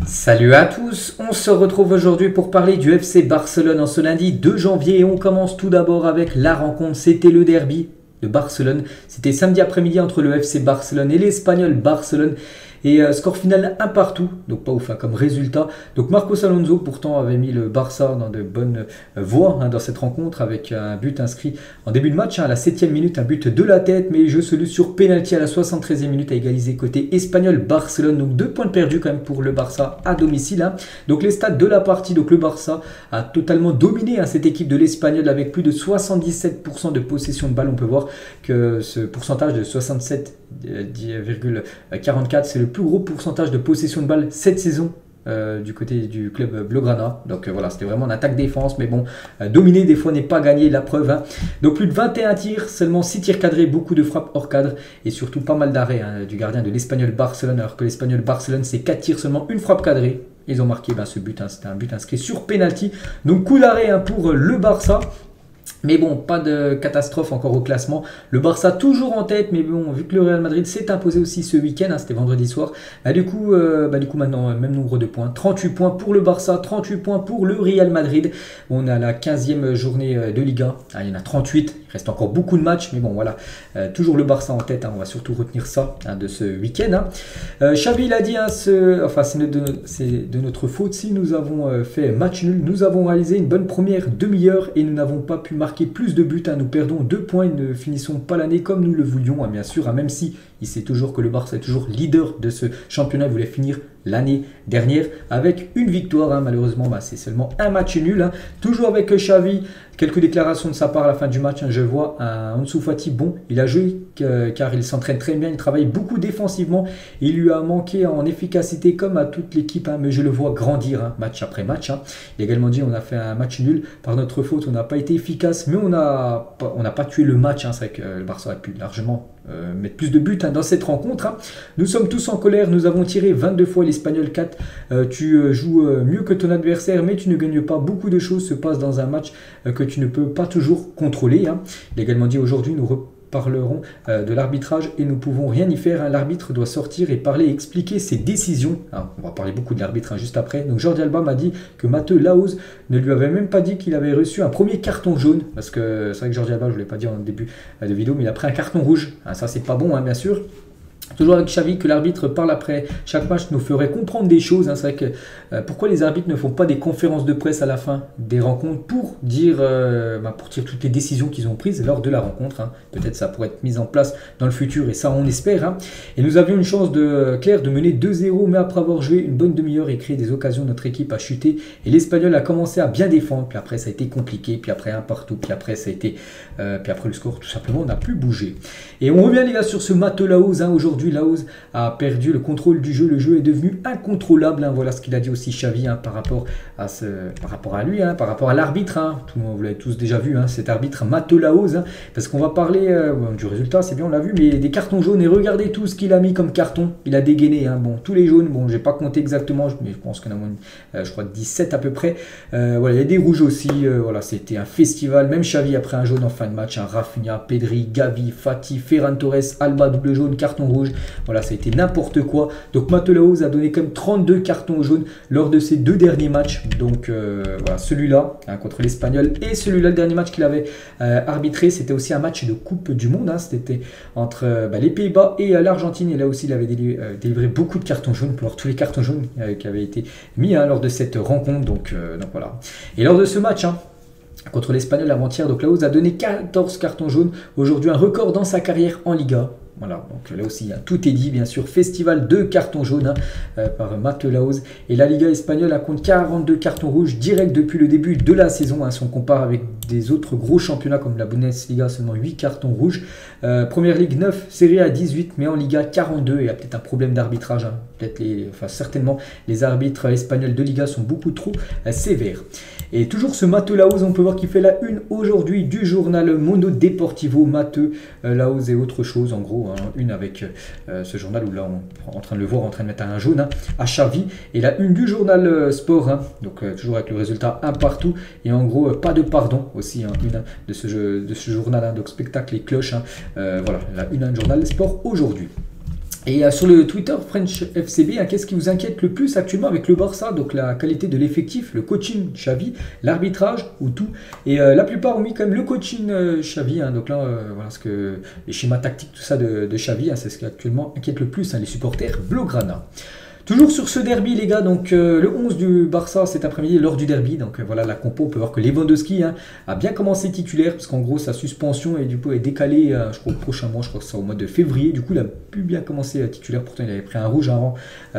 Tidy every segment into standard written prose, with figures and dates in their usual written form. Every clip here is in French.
Salut à tous, on se retrouve aujourd'hui pour parler du FC Barcelone en ce lundi 2 janvier et on commence tout d'abord avec la rencontre, c'était le derby de Barcelone, c'était samedi après-midi entre le FC Barcelone et l'Espagnol Barcelone et score final un partout, donc pas ouf comme résultat. Donc Marcos Alonso pourtant avait mis le Barça dans de bonnes voies dans cette rencontre avec un but inscrit en début de match à la 7e minute, un but de la tête, mais jeu solu sur penalty à la 73e minute à égaliser côté espagnol Barcelone. Donc 2 points perdus quand même pour le Barça à domicile. Donc les stats de la partie, donc le Barça a totalement dominé cette équipe de l'Espagnol avec plus de 77% de possession de balle. On peut voir que ce pourcentage de 67,44 c'est le plus gros pourcentage de possession de balle cette saison du côté du club Blaugrana. Donc voilà, c'était vraiment une attaque-défense, mais bon, dominer des fois n'est pas gagné, la preuve. Donc plus de 21 tirs, seulement 6 tirs cadrés, beaucoup de frappes hors cadre et surtout pas mal d'arrêts du gardien de l'Espagnol Barcelone, alors que l'Espagnol Barcelone c'est 4 tirs, seulement une frappe cadrée. Ils ont marqué ce but, c'était un but inscrit sur penalty. Donc coup d'arrêt pour le Barça. Mais bon, pas de catastrophe encore au classement. Le Barça toujours en tête, mais bon, vu que le Real Madrid s'est imposé aussi ce week-end, c'était vendredi soir, du coup maintenant, même nombre de points. 38 points pour le Barça, 38 points pour le Real Madrid. On a la 15e journée de Liga, il y en a 38, il reste encore beaucoup de matchs, mais bon voilà, toujours le Barça en tête, on va surtout retenir ça de ce week-end. Xavi il a dit, c'est de notre faute si nous avons fait match nul, nous avons réalisé une bonne première demi-heure et nous n'avons pas pu marquer plus de buts, nous perdons 2 points et ne finissons pas l'année comme nous le voulions, bien sûr, même si il sait toujours que le Barça est toujours leader de ce championnat, il voulait finir l'année dernière avec une victoire, malheureusement c'est seulement un match nul, toujours avec Xavi, quelques déclarations de sa part à la fin du match, je vois un Ansu Fati bon, il a joué car il s'entraîne très bien, il travaille beaucoup défensivement, il lui a manqué en efficacité comme à toute l'équipe, mais je le vois grandir match après match. Il a également dit on a fait un match nul par notre faute, on n'a pas été efficace, mais on n'a pas tué le match, c'est vrai que le Barça a pu largement mettre plus de buts dans cette rencontre. Nous sommes tous en colère, nous avons tiré 22 fois l'Espagnol 4, tu joues mieux que ton adversaire mais tu ne gagnes pas, beaucoup de choses se passent dans un match que tu ne peux pas toujours contrôler. Il a également dit aujourd'hui nous reparlerons de l'arbitrage et nous ne pouvons rien y faire, l'arbitre doit sortir et parler et expliquer ses décisions. On va parler beaucoup de l'arbitre juste après. Donc Jordi Alba m'a dit que Matteo Laouz ne lui avait même pas dit qu'il avait reçu un premier carton jaune, parce que c'est vrai que Jordi Alba, je ne l'ai pas dit en début de vidéo, mais il a pris un carton rouge. Ça c'est pas bon bien sûr. Toujours avec Xavi, que l'arbitre parle après chaque match nous ferait comprendre des choses. C'est vrai que pourquoi les arbitres ne font pas des conférences de presse à la fin des rencontres pour dire toutes les décisions qu'ils ont prises lors de la rencontre. Peut-être ça pourrait être mis en place dans le futur et ça on espère. Et nous avions une chance claire de mener 2-0, mais après avoir joué une bonne demi-heure et créé des occasions, notre équipe a chuté et l'Espagnol a commencé à bien défendre. Puis après ça a été compliqué, puis après un partout, puis après ça a été, puis après le score tout simplement on n'a plus bougé. Et on revient les gars sur ce Matteo Laouz. Aujourd'hui Laouz a perdu le contrôle du jeu, le jeu est devenu incontrôlable. Voilà ce qu'il a dit aussi Xavi par rapport à lui, par rapport à l'arbitre. Vous l'avez tous déjà vu, cet arbitre Matteo Laouz, parce qu'on va parler du résultat, c'est bien, on l'a vu, mais des cartons jaunes. Et regardez tout ce qu'il a mis comme carton, il a dégainé. Tous les jaunes, j'ai pas compté exactement, mais je pense qu'il y en a moins, je crois 17 à peu près. Voilà, il y a des rouges aussi. Voilà, c'était un festival. Même Xavi après un jaune en fin de match, Rafinha, Pedri, Gavi, Fati, Ferran Torres, Alba double jaune, carton rouge. Voilà, ça a été n'importe quoi. Donc Matteo Laouz a donné comme 32 cartons jaunes lors de ces 2 derniers matchs. Donc voilà, celui-là contre l'Espagnol et celui-là, le dernier match qu'il avait arbitré, c'était aussi un match de Coupe du Monde. C'était entre les Pays-Bas et l'Argentine. Et là aussi, il avait délivré beaucoup de cartons jaunes, pour voir tous les cartons jaunes qui avaient été mis lors de cette rencontre. Donc voilà. Et lors de ce match, contre l'Espagnol avant-hier, donc Laouz a donné 14 cartons jaunes. Aujourd'hui, un record dans sa carrière en Liga. Voilà, donc là aussi, tout est dit, bien sûr. Festival de cartons jaunes par Matteo Laouz. Et la Liga espagnole compte 42 cartons rouges direct depuis le début de la saison. Si on compare avec des autres gros championnats comme la Bundesliga, seulement 8 cartons rouges. Première Ligue 9, Serie A 18, mais en Liga 42. Il y a peut-être un problème d'arbitrage. Certainement, les arbitres espagnols de Liga sont beaucoup trop sévères. Et toujours ce Matteo Laouz, on peut voir qu'il fait la une aujourd'hui du journal Mundo Deportivo. Matteo Laouz et autre chose, en gros. Une avec ce journal où là on est en train de le voir en train de mettre un jaune à Xavi, et la une du journal Sport, donc toujours avec le résultat un partout, et en gros pas de pardon aussi, une de ce journal, donc spectacle et cloche. Voilà, la une du journal Sport aujourd'hui. Et sur le Twitter French FCB, qu'est-ce qui vous inquiète le plus actuellement avec le Barça? Donc la qualité de l'effectif, le coaching Xavi, l'arbitrage ou tout. Et la plupart ont mis quand même le coaching Xavi. Donc là, voilà ce que les schémas tactiques, tout ça de Xavi, c'est ce qui actuellement inquiète le plus les supporters blaugrana. Toujours sur ce derby les gars, donc le 11 du Barça cet après-midi lors du derby, donc voilà la compo, on peut voir que Lewandowski a bien commencé titulaire, parce qu'en gros sa suspension est du coup est décalée, je crois au prochain mois, je crois que c'est au mois de février, du coup il a pu bien commencer titulaire, pourtant il avait pris un rouge avant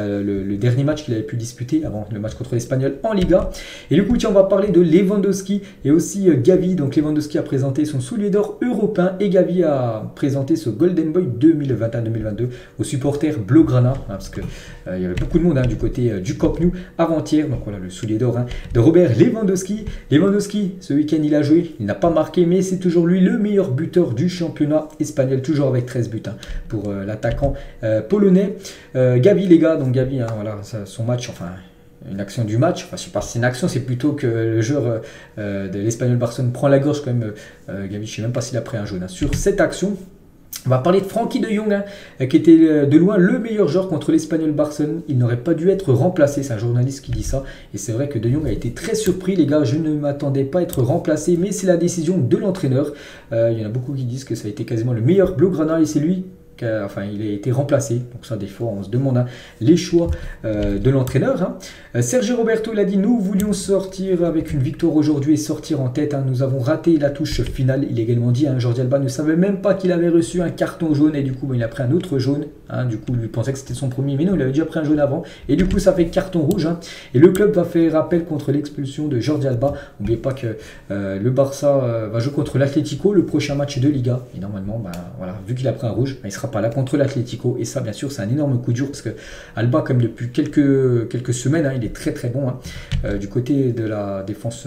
le dernier match qu'il avait pu disputer, avant le match contre l'Espagnol en Liga. Et du coup tiens, on va parler de Lewandowski et aussi Gavi, donc Lewandowski a présenté son soulier d'or européen et Gavi a présenté ce Golden Boy 2021-2022 aux supporters blaugrana, parce que il y avait beaucoup de monde du côté du Camp Nou avant-hier. Donc voilà le soulier d'or de Robert Lewandowski. Lewandowski, ce week-end il a joué, il n'a pas marqué, mais c'est toujours lui le meilleur buteur du championnat espagnol, toujours avec 13 buts pour l'attaquant polonais. Gavi les gars, donc Gavi, voilà son match, enfin une action du match, enfin je sais pas si c'est une action, c'est plutôt que le joueur de l'Espagnol Barcelone prend la gorge quand même. Gavi, je sais même pas s'il a pris un jaune sur cette action. On va parler de Frenkie de Jong, qui était de loin le meilleur joueur contre l'Espagnol Barcelone. Il n'aurait pas dû être remplacé, c'est un journaliste qui dit ça. Et c'est vrai que de Jong a été très surpris, les gars. Je ne m'attendais pas à être remplacé, mais c'est la décision de l'entraîneur. Il y en a beaucoup qui disent que ça a été quasiment le meilleur blaugrana et c'est lui. Enfin, il a été remplacé, donc ça des fois on se demande les choix de l'entraîneur. Sergio Roberto il a dit nous voulions sortir avec une victoire aujourd'hui et sortir en tête. Nous avons raté la touche finale. Il a également dit Jordi Alba ne savait même pas qu'il avait reçu un carton jaune et du coup il a pris un autre jaune. Du coup il pensait que c'était son premier, mais non, il avait déjà pris un jaune avant et du coup ça fait carton rouge. Et le club va faire appel contre l'expulsion de Jordi Alba. N'oubliez pas que le Barça va jouer contre l'Atlético le prochain match de Liga et normalement voilà, vu qu'il a pris un rouge, il sera pas là contre l'Atlético et ça bien sûr c'est un énorme coup dur parce que Alba comme depuis quelques semaines il est très très bon du côté de la défense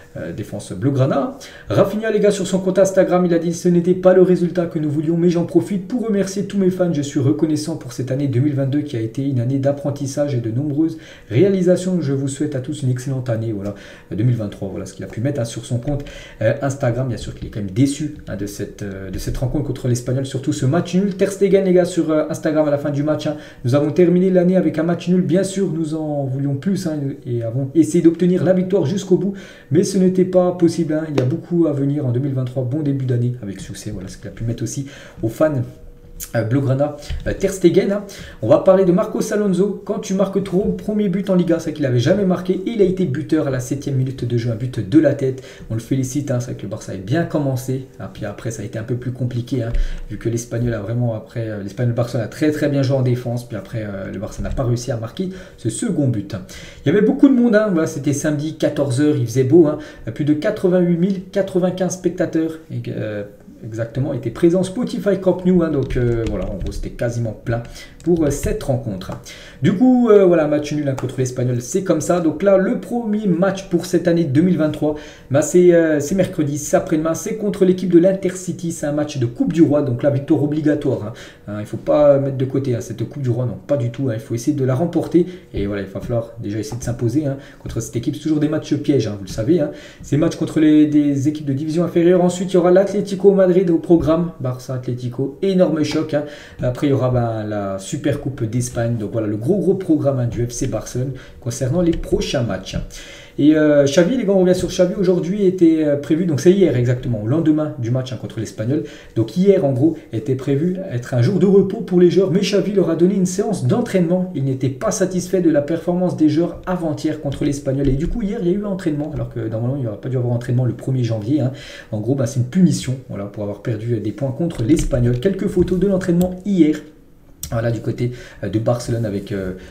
blaugrana. Rafinha les gars sur son compte Instagram il a dit ce n'était pas le résultat que nous voulions mais j'en profite pour remercier tous mes fans, je suis reconnaissant pour cette année 2022 qui a été une année d'apprentissage et de nombreuses réalisations. Je vous souhaite à tous une excellente année 2023, voilà ce qu'il a pu mettre sur son compte Instagram. Bien sûr qu'il est quand même déçu de cette rencontre contre l'Espagnol, surtout ce match nul. Ter Stegen les gars sur Instagram à la fin du match, nous avons terminé l'année avec un match nul, bien sûr nous en voulions plus et avons essayé d'obtenir la victoire jusqu'au bout, mais ce n'était pas possible. Il y a beaucoup à venir en 2023, bon début d'année avec succès, voilà ce qu'il a pu mettre aussi aux fans blaugrana. Ter Stegen, on va parler de Marcos Alonso. Quand tu marques ton premier but en Liga, c'est vrai qu'il n'avait jamais marqué, il a été buteur à la 7e minute de jeu, un but de la tête, on le félicite, c'est vrai que le Barça avait bien commencé, puis après ça a été un peu plus compliqué, vu que l'Espagnol a vraiment, après l'Espagnol Barcelone a très très bien joué en défense, puis après le Barça n'a pas réussi à marquer ce second but. Il y avait beaucoup de monde, voilà, c'était samedi 14h, il faisait beau, plus de 88 095 spectateurs exactement étaient présents Spotify Camp Nou, donc voilà, en gros c'était quasiment plein pour cette rencontre. Du coup voilà, match nul contre l'Espagnol, c'est comme ça. Donc là le premier match pour cette année 2023, c'est mercredi, c'est après-demain, c'est contre l'équipe de l'Intercity, c'est un match de Coupe du Roi, donc la victoire obligatoire, il ne faut pas mettre de côté cette Coupe du Roi, non pas du tout, il faut essayer de la remporter et voilà, il va falloir déjà essayer de s'imposer contre cette équipe. C'est toujours des matchs pièges, vous le savez, ces matchs contre des équipes de division inférieure. Ensuite il y aura l'Atlético Madrid au programme, Barça Atlético, énorme choc, après il y aura la Super Coupe d'Espagne, donc voilà le gros programme du FC Barcelone concernant les prochains matchs. Et Xavi, les gars, on revient sur Xavi. Aujourd'hui était prévu, donc c'est hier exactement, au lendemain du match contre l'Espagnol. Donc hier, en gros, était prévu être un jour de repos pour les joueurs, mais Xavi leur a donné une séance d'entraînement. Il n'était pas satisfait de la performance des joueurs avant-hier contre l'Espagnol. Et du coup, hier, il y a eu entraînement, alors que normalement, il n'y aurait pas dû avoir entraînement le 1er janvier. En gros, c'est une punition pour avoir perdu des points contre l'Espagnol. Quelques photos de l'entraînement hier. Voilà, du côté de Barcelone avec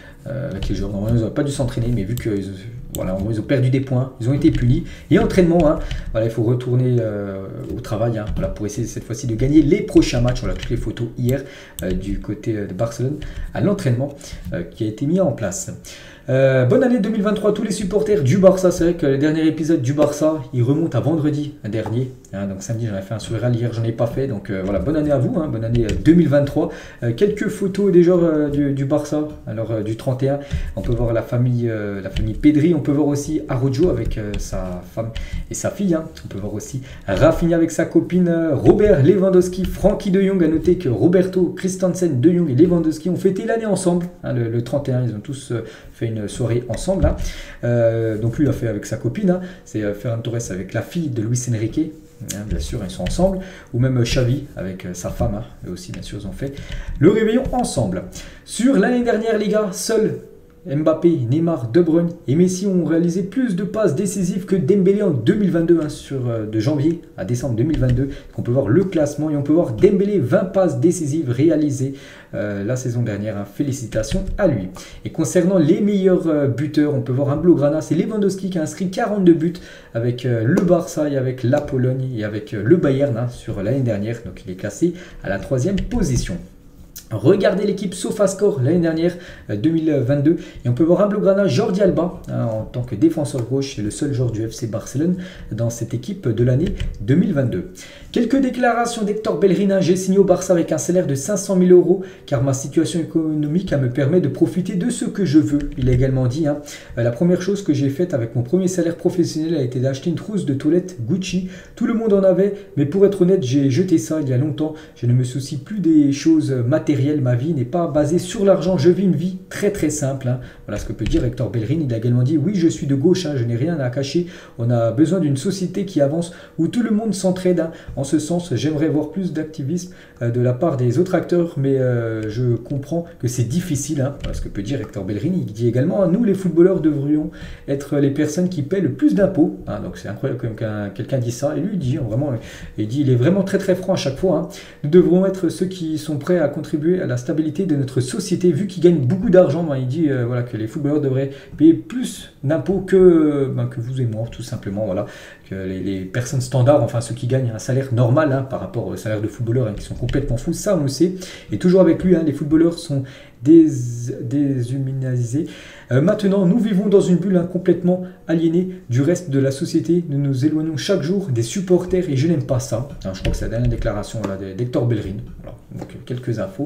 les joueurs. Normalement, ils n'auraient pas dû s'entraîner, mais vu qu'ils ils ont perdu des points, ils ont été punis. Et entraînement, voilà, il faut retourner au travail pour essayer cette fois-ci de gagner les prochains matchs. Voilà, toutes les photos hier du côté de Barcelone à l'entraînement qui a été mis en place. Bonne année 2023 à tous les supporters du Barça. C'est vrai que le dernier épisode du Barça, il remonte à vendredi dernier. Donc samedi, j'en ai fait un sur Real, hier, j'en ai pas fait. Donc voilà, bonne année à vous, bonne année 2023. Quelques photos des joueurs du Barça, alors du 31. On peut voir la famille Pedri. On peut voir aussi Araujo avec sa femme et sa fille. On peut voir aussi Rafinha avec sa copine, Robert Lewandowski, Frankie de Jong. À noter que Roberto, Christensen, de Jong et Lewandowski ont fêté l'année ensemble. Le 31, ils ont tous fait une soirée ensemble. Donc lui, il a fait avec sa copine. C'est Ferran Torres avec la fille de Luis Enrique. Bien sûr, ils sont ensemble. Ou même Xavi avec sa femme. Eux aussi, bien sûr, ils ont fait le réveillon ensemble. Sur l'année dernière, les gars, seuls Mbappé, Neymar, De Bruyne et Messi ont réalisé plus de passes décisives que Dembélé en 2022, de janvier à décembre 2022. On peut voir le classement et on peut voir Dembélé 20 passes décisives réalisées la saison dernière. Félicitations à lui. Et concernant les meilleurs buteurs, on peut voir un Blaugrana, c'est Lewandowski qui a inscrit 42 buts avec le Barça et avec la Pologne et avec le Bayern sur l'année dernière. Donc il est classé à la 3e position. Regardez l'équipe SofaScore l'année dernière, 2022, et on peut voir un Blaugrana, Jordi Alba, en tant que défenseur gauche, c'est le seul joueur du FC Barcelone dans cette équipe de l'année 2022. Quelques déclarations d'Hector Bellerin. J'ai signé au Barça avec un salaire de 500 000 euros car ma situation économique me permet de profiter de ce que je veux. Il a également dit la première chose que j'ai faite avec mon premier salaire professionnel a été d'acheter une trousse de toilette Gucci. Tout le monde en avait, mais pour être honnête, j'ai jeté ça il y a longtemps. Je ne me soucie plus des choses matérielles. Ma vie n'est pas basée sur l'argent. Je vis une vie très très simple. Voilà ce que peut dire Hector Bellerin. Il a également dit oui, je suis de gauche, je n'ai rien à cacher. On a besoin d'une société qui avance où tout le monde s'entraide. En ce sens, j'aimerais voir plus d'activisme de la part des autres acteurs, mais je comprends que c'est difficile. Voilà ce que peut dire Hector Bellerin. Il dit également nous les footballeurs devrions être les personnes qui paient le plus d'impôts. Donc c'est incroyable que quelqu'un dise ça. Et lui il dit vraiment, il est vraiment très très franc à chaque fois. Nous devrons être ceux qui sont prêts à contribuer à la stabilité de notre société, vu qu'ils gagnent beaucoup d'argent. Il dit voilà, que les footballeurs devraient payer plus d'impôts que vous et moi, tout simplement. Voilà, que les personnes standards, enfin ceux qui gagnent un salaire normal par rapport au salaire de footballeurs qui sont complètement fous, ça on le sait. Et toujours avec lui, les footballeurs sont déshumanisés. Maintenant, nous vivons dans une bulle complètement aliénée du reste de la société. Nous nous éloignons chaque jour des supporters et je n'aime pas ça. Je crois que c'est la dernière déclaration d'Hector Bellerin. Voilà. Donc quelques infos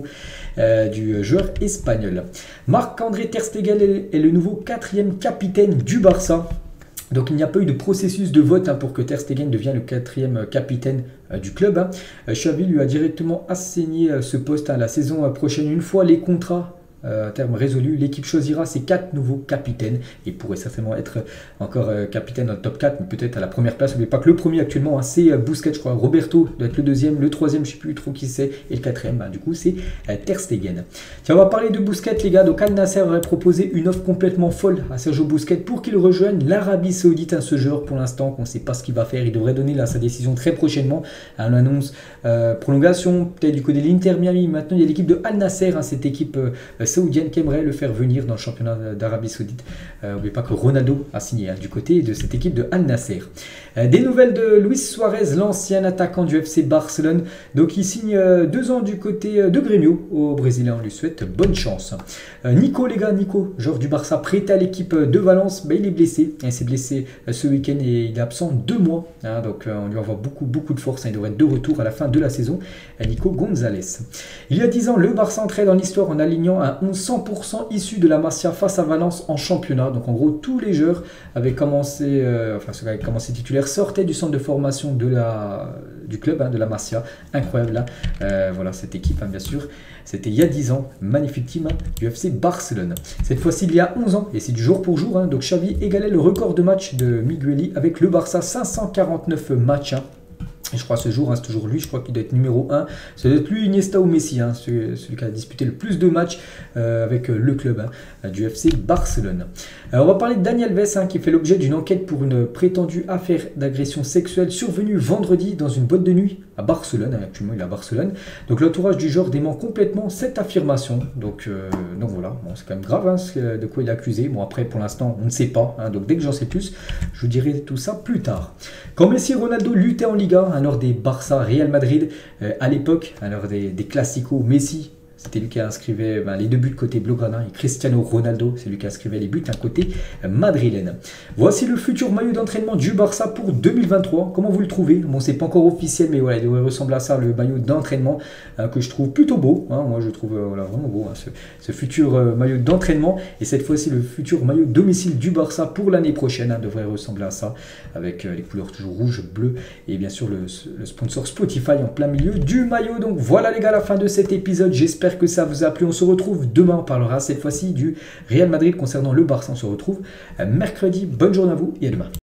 du joueur espagnol. Marc-André Ter Stegen est le nouveau 4e capitaine du Barça. Donc il n'y a pas eu de processus de vote pour que Ter Stegen devienne le 4e capitaine du club. Xavi lui a directement assigné ce poste la saison prochaine. Une fois les contrats à terme résolu, l'équipe choisira ses 4 nouveaux capitaines et pourrait certainement être encore capitaine dans le top 4, mais peut-être à la première place. N'oubliez pas que le premier actuellement, c'est Busquets, je crois. Roberto doit être le 2e, le 3e, je ne sais plus trop qui c'est, et le 4e, du coup, c'est Ter Stegen. Tiens, on va parler de Busquets, les gars. Donc, Al Nassr aurait proposé une offre complètement folle à Sergio Busquets pour qu'il rejoigne l'Arabie Saoudite. Ce joueur, pour l'instant, qu'on ne sait pas ce qu'il va faire. Il devrait donner sa décision très prochainement. On annonce prolongation, peut-être du côté de l'Inter Miami. Maintenant, il y a l'équipe de Al Nassr, cette équipe saoudienne qui aimerait le faire venir dans le championnat d'Arabie Saoudite. N'oubliez pas que Ronaldo a signé du côté de cette équipe de Al Nassr. Des nouvelles de Luis Suarez, l'ancien attaquant du FC Barcelone. Donc il signe 2 ans du côté de Grêmio au Brésilien. On lui souhaite bonne chance. Nico, les gars, joueur du Barça, prêté à l'équipe de Valence. Il est blessé. Il s'est blessé ce week-end et il est absent 2 mois. Donc on lui envoie beaucoup de force. Il devrait être de retour à la fin de la saison. Nico Gonzalez. Il y a 10 ans, le Barça entrait dans l'histoire en alignant un 11 100% issu de la Masia face à Valence en championnat. Donc en gros, tous les joueurs avaient commencé, ceux qui avaient commencé titulaires sortaient du centre de formation du club, de la Masia. Incroyable voilà cette équipe, bien sûr. C'était il y a 10 ans, magnifique team du FC Barcelone. Cette fois-ci, il y a 11 ans, et c'est du jour pour jour. Donc Xavi égalait le record de matchs de Migueli avec le Barça, 549 matchs. Et je crois ce jour, c'est toujours lui, je crois qu'il doit être numéro 1. Ça doit être lui, Iniesta ou Messi, celui qui a disputé le plus de matchs avec le club du FC Barcelone. On va parler de Dani Alves qui fait l'objet d'une enquête pour une prétendue affaire d'agression sexuelle survenue vendredi dans une boîte de nuit à Barcelone. Actuellement, il est à Barcelone. Donc l'entourage du joueur dément complètement cette affirmation. Donc voilà, c'est quand même grave de quoi il est accusé. Bon, après, pour l'instant, on ne sait pas. Donc dès que j'en sais plus, je vous dirai tout ça plus tard. Quand Messi et Ronaldo luttaient en Liga, lors des Barça Real Madrid, à l'époque, lors des Clasico, Messi C'était lui qui inscrivait les 2 buts côté Blaugrana et Cristiano Ronaldo, c'est lui qui inscrivait les buts côté madrilène. Voici le futur maillot d'entraînement du Barça pour 2023. Comment vous le trouvez? Bon, c'est pas encore officiel, mais voilà, il devrait ressembler à ça, le maillot d'entraînement que je trouve plutôt beau. Moi, je trouve vraiment beau ce futur maillot d'entraînement. Et cette fois-ci, le futur maillot domicile du Barça pour l'année prochaine devrait ressembler à ça, avec les couleurs toujours rouge, bleu et bien sûr le sponsor Spotify en plein milieu du maillot. Donc voilà les gars, la fin de cet épisode. J'espère que ça vous a plu. On se retrouve demain. On parlera cette fois-ci du Real Madrid concernant le Barça. On se retrouve mercredi. Bonne journée à vous et à demain.